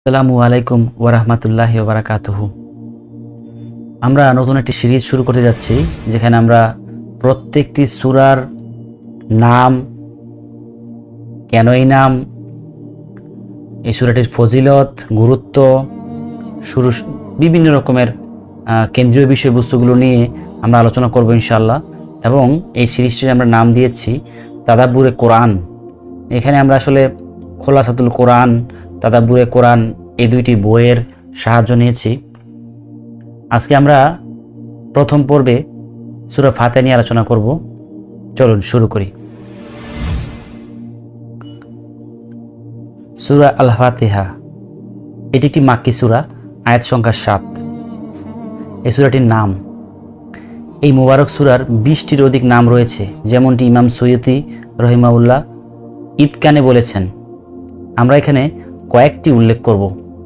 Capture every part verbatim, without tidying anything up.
আসসালামু আলাইকুম ওয়া রাহমাতুল্লাহি ওয়া বারাকাতুহু। আমরা নতুন একটি সিরিজ শুরু করতে যাচ্ছি, যেখানে আমরা প্রত্যেকটি সূরার নাম, কেন এই নাম, এই সূরাটির ফজিলত, গুরুত্ব, শুরু বিভিন্ন রকমের কেন্দ্রীয় বিষয়বস্তুগুলো নিয়ে আমরা আলোচনা করব ইনশাআল্লাহ। এবং এই সিরিজটির আমরা নাম দিয়েছি তাদাব্বুরে কোরআন। এখানে আমরা আসলে খোলাসাতুল কোরআন, তাদাব্বুরে কোরআন এই দুইটি বইয়ের সাহায্য নিয়েছি। আজকে আমরা প্রথম পর্বে সূরা ফাতিহা নিয়ে আলোচনা করব। চলুন শুরু করি। সূরা আল ফাতিহা এটি একটি মাক্কি সূরা, আয়াত সংখ্যা সাত। এই সূরাটির নাম, এই মুবারক সূরার বিশটির অধিক নাম রয়েছে, যেমনটি ইমাম সুয়ুতি রহিমাহুল্লাহ ইতকানে বলেছেন। আমরা এখানে কয়েকটি উল্লেখ করব।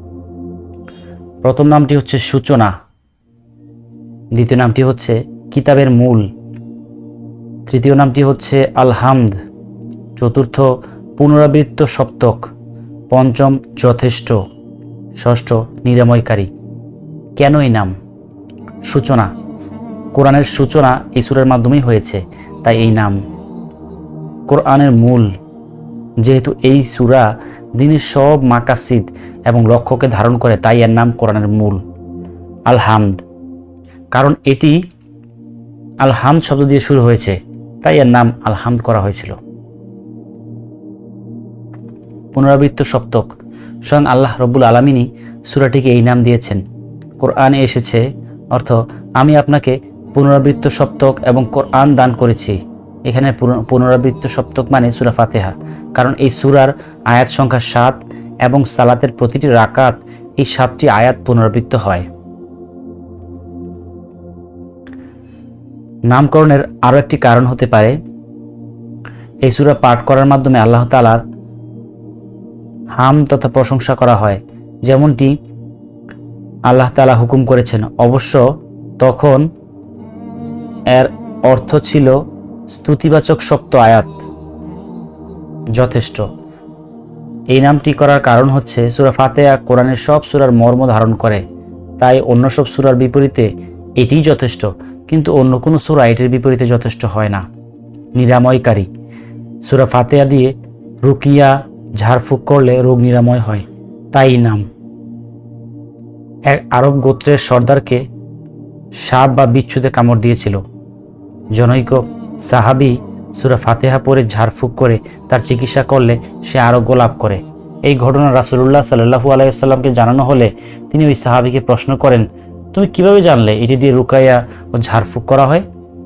প্রথম নামটি হচ্ছে সূচনা, দ্বিতীয় নামটি হচ্ছে কিতাবের মূল, তৃতীয় নামটি হচ্ছে আল হামদ, চতুর্থ পুনরাবৃত্ত সপ্তক, পঞ্চম যথেষ্ট, ষষ্ঠ নিরাময়কারী। কেন এই নাম? সূচনা, কোরআনের সূচনা এই সূরার মাধ্যমেই হয়েছে, তাই এই নাম। কোরআনের মূল, যেহেতু এই সূরা দিনের সব মাকাসিদ এবং লক্ষ্যকে ধারণ করে, তাই এর নাম কোরআনের মূল। আল হামদ, কারণ এটি আল হামদ শব্দ দিয়ে শুরু হয়েছে, তাই এর নাম আল হামদ করা হয়েছিল। পুনরাবৃত্ত সপ্তক, স্বয়ং আল্লাহ রব্বুল আলামিনই সূরাটিকে এই নাম দিয়েছেন। কোরআনে এসেছে অর্থ, আমি আপনাকে পুনরাবৃত্ত সপ্তক এবং কোরআন দান করেছি। এখানে পুনরাবৃত্ত সপ্তক মানে সূরা ফাতিহা, কারণ এই সূরার আয়াত সংখ্যা সাত এবং সালাতের প্রতিটি রাকাত এই সাতটি আয়াত পুনরাবৃত্ত হয়। নামকরণের আরও একটি কারণ হতে পারে, এই সূরা পাঠ করার মাধ্যমে আল্লাহ তাআলার হাম তথা প্রশংসা করা হয়, যেমনটি আল্লাহ তাআলা হুকুম করেছেন। অবশ্য তখন এর অর্থ ছিল স্তুতিবাচক সপ্ত আয়াত, যথেষ্ট। এই নামটি করার কারণ হচ্ছে সূরা ফাতিহা কোরআনের সব সূরার মর্ম ধারণ করে, তাই অন্য সব সূরার বিপরীতে এটিই যথেষ্ট, কিন্তু অন্য কোনো সূরা এটির বিপরীতে যথেষ্ট হয় না। নিরাময়কারী, সূরা ফাতিহা দিয়ে রুকিয়া ঝাড়ফুঁক করলে রোগ নিরাময় হয়, তাই নাম। এক আরব গোত্রের সর্দারকে সাপ বা বিচ্ছুতে কামড় দিয়েছিল। জনৈক সাহাবী সূরা ফাতিহা পড়ে ঝাড়ফুঁক করে তার চিকিৎসা করলে সে আরোগ্য লাভ করে। এই ঘটনা রাসূলুল্লাহ সাল্লাল্লাহু আলাইহি ওয়াসাল্লামকে জানানো হলে তিনি ওই সাহাবীকে প্রশ্ন করেন, তুমি কিভাবে জানলে এটি দিয়ে রুকাইয়া ও ঝাড়ফুঁক করা হয়?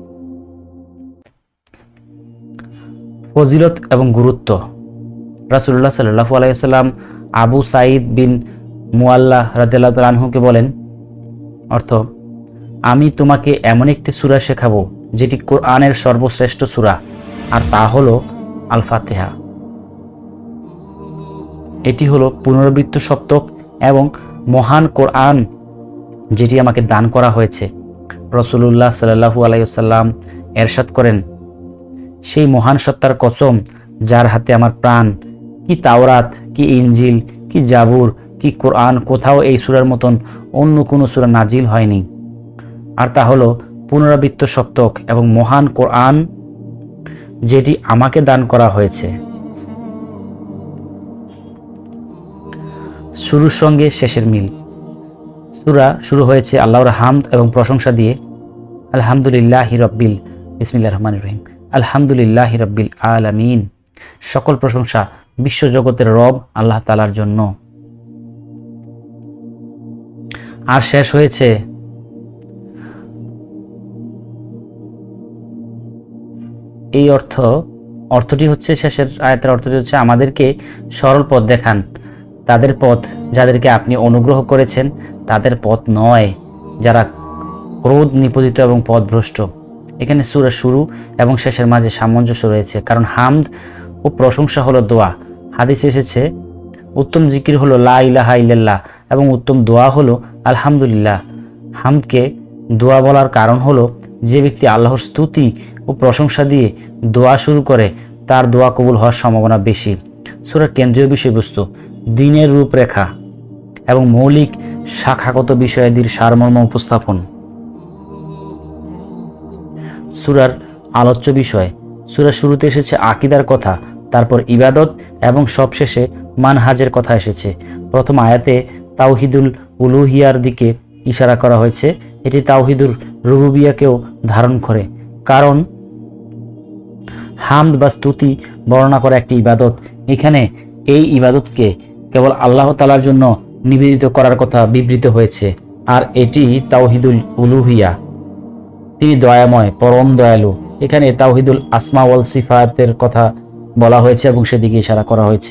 ফজিলত এবং গুরুত্ব, রাসূলুল্লাহ সাল্লাল্লাহু আলাইহি ওয়াসাল্লাম আবু সাঈদ বিন মুআল্লা রাদিয়াল্লাহু তাআলা আনহুকে বলেন, অর্থ, আমি তোমাকে এমন একটি সূরা শেখাবো যেটি কোরআনের সর্বশ্রেষ্ঠ সূরা, আর তা হলো আল ফাতিহা। এটি হলো পুনরাবৃত্ত সপ্তক এবং মহান কোরআন যেটি আমাকে দান করা হয়েছে। রাসূলুল্লাহ সাল্লাল্লাহু আলাইহি ওয়াসাল্লাম এরশাদ করেন, সেই মহান সত্তার কসম যার হাতে আমার প্রাণ, কি তাওরাত, কি ইনজিল, কি জাবুর, কি কোরআন, কোথাও এই সূরার মতন অন্য কোনো সূরা নাজিল হয়নি। আর তা হলো পুনরাবৃত্ত সপ্তক এবং মহান কোরআন যেটি আমাকে দান করা হয়েছে। শুরুর সঙ্গে শেষের মিল, সূরা শুরু হয়েছে আল্লাহর হামদ এবং প্রশংসা দিয়ে, আলহামদুলিল্লাহি রাব্বিল বিসমিল্লাহির রহমানির রহিম আলহামদুলিল্লাহি রাব্বিল আলামিন, সকল প্রশংসা বিশ্বজগতের রব আল্লাহ তাআলার জন্য। আর শেষ হয়েছে এই অর্থ অর্থটি হচ্ছে, শেষের আয়াতের অর্থটি হচ্ছে, আমাদেরকে সরল পথ দেখান, তাদের পথ যাদেরকে আপনি অনুগ্রহ করেছেন, তাদের পথ নয় যারা ক্রোধ নিপতিত এবং পথভ্রষ্ট। এখানে সূরা শুরু এবং শেষের মাঝে সামঞ্জস্য রয়েছে, কারণ হামদ ও প্রশংসা হলো দোয়া। হাদিসে এসেছে, উত্তম জিকির হলো লা ইলাহা ইল্লাল্লাহ এবং উত্তম দোয়া হলো আলহামদুলিল্লাহ। হামদকে দোয়া বলার কারণ হলো, যে ব্যক্তি আল্লাহর স্তুতি ও প্রশংসা দিয়ে দোয়া শুরু করে তার দোয়া কবুল হওয়ার সম্ভাবনা বেশি। সূরার কেন্দ্রীয় বিষয়বস্তু, দ্বীনের রূপরেখা, এবং মৌলিক শাখাগত বিষয়াদির সারমর্ম উপস্থাপন। সূরার আলোচ্য বিষয়। সূরার শুরুতে এসেছে আকীদার কথা, তারপর ইবাদত এবং সবশেষে মানহাজের কথা এসেছে। প্রথম আয়াতে তাওহিদুল উলুহিয়ার দিকে ইশারা করা হয়েছে। এটি তাওহিদুর রুবুবিয়াকেও ধারণ করে, কারণ হামদ বা স্তুতি বর্ণনা করা একটি ইবাদত। এখানে এই ইবাদতকে কেবল আল্লাহ তাআলার জন্য নিবেদিত করার কথা বিবৃত হয়েছে, আর এটি তাওহিদুল উলুহিয়া। তিনি দয়াময়, পরম দয়ালু। এখানে তাওহিদুল আসমা ওয়াল সিফাতের কথা বলা হয়েছে এবং সেদিকে ইশারা করা হয়েছে।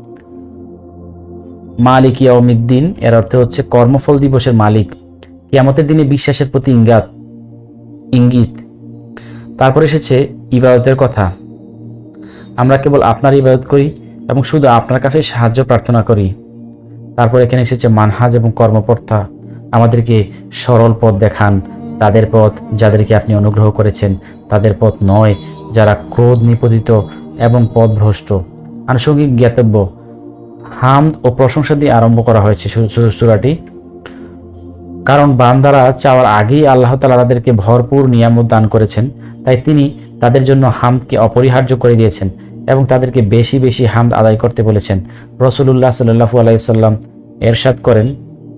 মালিক ইয়াউমিদ্দিন এর অর্থ হচ্ছে কর্মফল দিবসের মালিক, কিয়ামতের দিনে বিশ্বাসের প্রতি ইঙ্গাত ইঙ্গিত। তারপর এসেছে ইবাদতের কথা। আমরা কেবল আপনার ইবাদত করি এবং শুধু আপনার কাছে সাহায্য প্রার্থনা করি। তারপর এখানে এসেছে মানহাজ এবং কর্মকর্তা। আমাদেরকে সরল পথ দেখান, তাদের পথ যাদেরকে আপনি অনুগ্রহ করেছেন, তাদের পথ নয় যারা ক্রোধ নিপতিত এবং পথভ্রষ্ট। আনুষঙ্গিক জ্ঞাতব্য। হামদ ও প্রশংসা দিয়ে আরম্ভ করা হয়েছে সূরাটি, কারণ বান্দারা চাওয়ার আগেই আল্লাহ তাআলা তাদেরকে ভরপুর নিয়ামত দান করেছেন, তাই তিনি তাদের জন্য হামদকে অপরিহার্য করে দিয়েছেন এবং তাদেরকে বেশি বেশি হামদ আদায় করতে বলেছেন। রাসূলুল্লাহ সাল্লাল্লাহু আলাইহি ওয়াসাল্লাম এরশাদ করেন,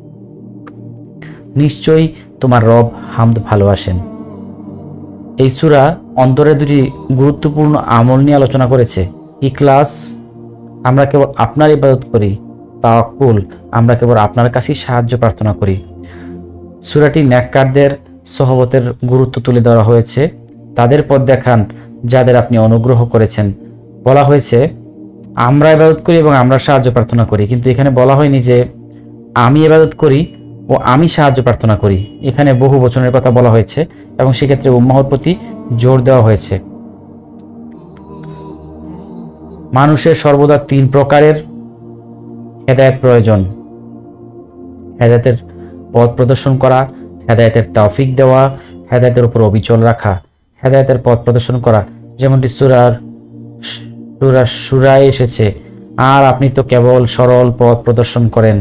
নিশ্চয়ই তোমার রব হামদ ভালোবাসেন। এই সূরা অন্তরে দুটি গুরুত্বপূর্ণ আমল নিয়ে আলোচনা করেছে। ইখলাস, আমরা কেবল আপনার ইবাদত করি। তাওয়াক্কুল, আমরা কেবল আপনার কাছেই সাহায্য প্রার্থনা করি। সূরাটি নেককারদের সহবতের গুরুত্ব তুলে ধরা হয়েছে। তাদের পথ দেখান যাদের আপনি অনুগ্রহ করেছেন। বলা হয়েছে আমরা ইবাদত করি এবং আমরা সাহায্য প্রার্থনা করি, কিন্তু এখানে বলা হয়নি যে আমি ইবাদত করি ও আমি সাহায্য প্রার্থনা করি। এখানে বহু বচনের কথা বলা হয়েছে এবং সেক্ষেত্রে উম্মাহর প্রতি জোর দেওয়া হয়েছে। মানুষের সর্বদা তিন প্রকারের হেদায়েত প্রয়োজন: হেদায়েতের পথ প্রদর্শন করা, হেদায়েতের তৌফিক দেওয়া, হেদায়েতের উপর অবিচল রাখা। হেদায়েতের পথ প্রদর্শন করা, যেমনটি সূরার সূরা সূরায় এসেছে, আর আপনি তো কেবল সরল পথ প্রদর্শন করেন।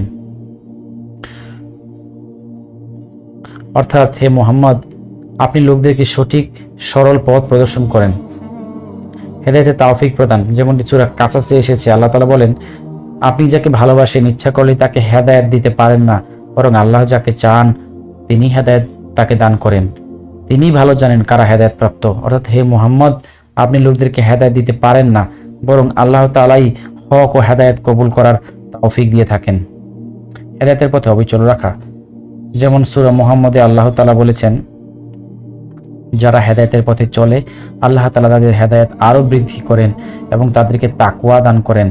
অর্থাৎ হে মুহাম্মদ, আপনি লোকদেরকে সঠিক সরল পথ প্রদর্শন করেন। হেদায়েতের তৌফিক প্রদান, যেমনটি সূরা কাসাসে এসেছে, আল্লাহ তাআলা বলেন, আপনি যাকে ভালোবাসেন ইচ্ছা করলে তাকে হেদায়েত দিতে পারেন না, বরং আল্লাহ যাকে চান তিনি হেদায়েত তাকে দান করেন। তিনি ভালো জানেন কারা হেদায়েত প্রাপ্ত। অর্থাৎ হে মুহাম্মদ, আপনি লোকদেরকে হেদায়েত দিতে পারেন না, বরং আল্লাহ তাআলাই হক ও হেদায়েত কবুল করার তৌফিক দিয়ে থাকেন। হেদায়েতের পথে অবিচল রাখা, যেমন সূরা মুহাম্মদে আল্লাহ তাআলা বলেছেন, যারা হেদায়েতের পথে চলে আল্লাহ তাআলা তাদের হেদায়েত আরো বৃদ্ধি করেন এবং তাদেরকে তাকওয়া দান করেন।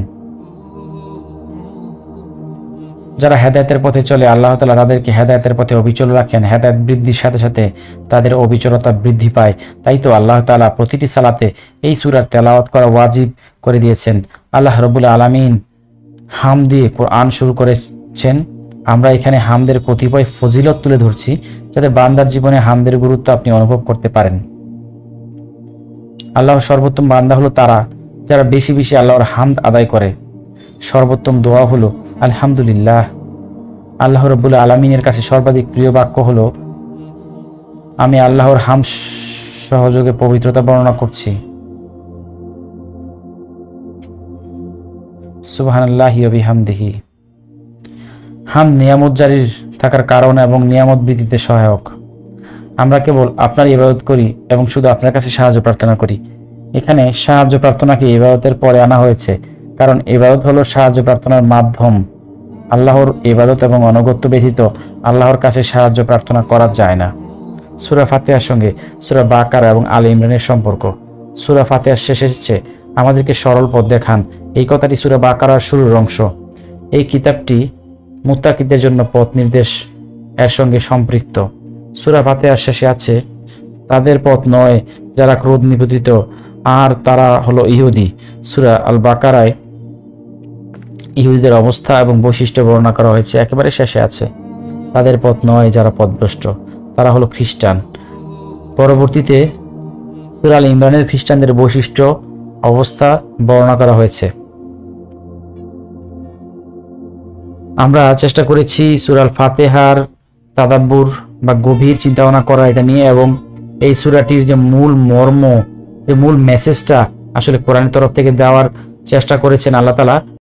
যারা হেদায়েতের পথে চলে আল্লাহ তাআলা তাদেরকে হেদায়েতের পথে অবিচল রাখেন। হেদায়েত বৃদ্ধির সাথে সাথে তাদের অবিচলতা বৃদ্ধি পায়। তাই তো আল্লাহ তাআলা প্রতিটি সালাতে এই সূরার তেলাওয়াত করা ওয়াজিব করে দিয়েছেন। আল্লাহ রাব্বুল আলামিন হাম দিয়ে কোরআন শুরু করেছেন। আমরা এখানে হামদের কতিপয় ফজিলত তুলে ধরছি, যাতে বান্দার জীবনে হামদের গুরুত্ব আপনি অনুভব করতে পারেন। আল্লাহর সর্বোত্তম বান্দা হলো তারা যারা বেশি বেশি আল্লাহর হামদ আদায় করে। সর্বোত্তম দোয়া হলো আলহামদুলিল্লাহ। আল্লাহ রাব্বুল আলামিনের কাছে সর্বাধিক প্রিয় বাক্য হলো, আমি আল্লাহর হাম সহযোগে পবিত্রতা বর্ণনা করছি। সুবহানাল্লাহি ওয়া বিহামদিহি। হাম নিয়ামত জারির থাকার কারণ এবং নিয়ামত বৃদ্ধিতে সহায়ক। আমরা কেবল আপনার ইবাদত করি এবং শুধু আপনার কাছে সাহায্য প্রার্থনা করি। এখানে সাহায্য প্রার্থনাকে ইবাদতের পরে আনা হয়েছে, কারণ ইবাদত হলো সাহায্য প্রার্থনার মাধ্যম। আল্লাহর ইবাদত এবং অনুগত্য ব্যতীত আল্লাহর কাছে সাহায্য প্রার্থনা করা যায় না। সূরা ফাতিহার সঙ্গে সূরা বাকারা এবং আলে ইমরানের সম্পর্ক। সূরা ফাতিহার শেষে এসেছে, আমাদেরকে সরল পথ দেখান। এই কথাটি সূরা বাকারার শুরুর অংশ। এই কিতাবটি মুত্তাকিদের জন্য পথ নির্দেশ এর সঙ্গে সম্পৃক্ত। সূরা ফাতিহার শেষে আছে, তাদের পথ নয় যারা ক্রোধ নিপতিত, আর তারা হলো ইহুদি। সূরা আল বাকারায় ইহুদিদের অবস্থা এবং বৈশিষ্ট্য বর্ণনা করা হয়েছে। একেবারে শেষে আছে, তাদের পথ নয় যারা পথভ্রষ্ট, তারা হলো খ্রিস্টান। পরবর্তীতে সূরা আল ইমরানের খ্রিস্টানদের বৈশিষ্ট্য অবস্থা বর্ণনা করা হয়েছে। আমরা চেষ্টা করেছি সূরা আল ফাতিহার তাদাব্বুর বা গভীর চিন্তা ভাবনা করা এটা নিয়ে, এবং এই সূরাটির যে মূল মর্ম, যে মূল মেসেজটা আসলে কোরআনের তরফ থেকে দেওয়ার চেষ্টা করেছেন আল্লাহ তাআলা।